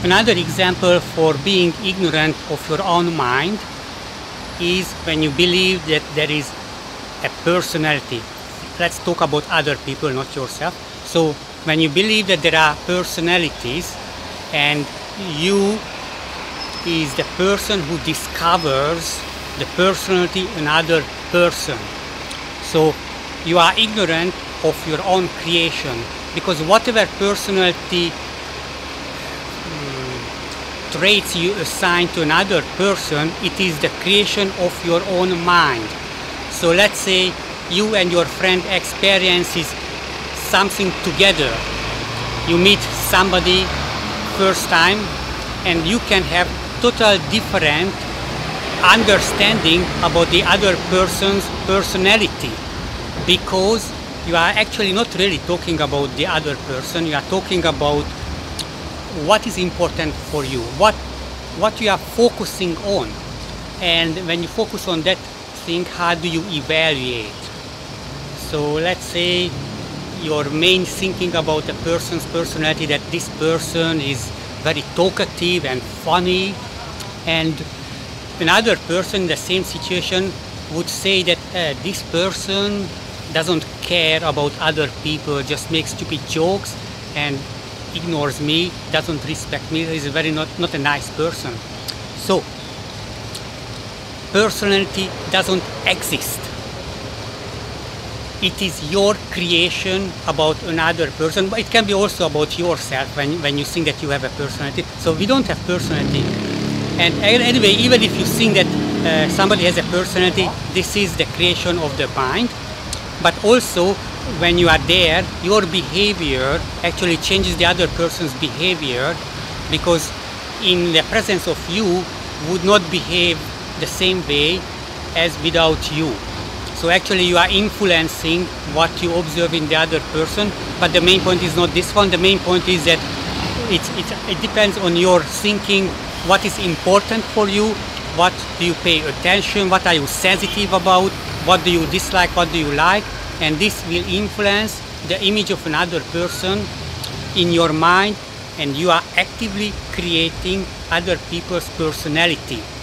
Another example for being ignorant of your own mind is when you believe that there is a personality. Let's talk about other people, not yourself. So when you believe that there are personalities and you is the person who discovers the personality in another person. So you are ignorant of your own creation, because whatever personality traits you assign to another person, it is the creation of your own mind. So let's say you and your friend experiences something together. You meet somebody first time and you can have total different understanding about the other person's personality, because you are actually not really talking about the other person, you are talking about what is important for you, what you are focusing on. And when you focus on that thing, how do you evaluate? So let's say your main thinking about a person's personality, that this person is very talkative and funny, and another person in the same situation would say that this person doesn't care about other people, just makes stupid jokes and ignores me, doesn't respect me, is very not a nice person. So personality doesn't exist. It is your creation about another person, but it can be also about yourself when you think that you have a personality. So we don't have personality. And anyway, even if you think that somebody has a personality, this is the creation of the mind. But also, when you are there, your behavior actually changes the other person's behavior, because in the presence of you would not behave the same way as without you. So actually you are influencing what you observe in the other person, but the main point is not this one. The main point is that it depends on your thinking, what is important for you, what do you pay attention, what are you sensitive about, what do you dislike, what do you like, and this will influence the image of another person in your mind, and you are actively creating other people's personality.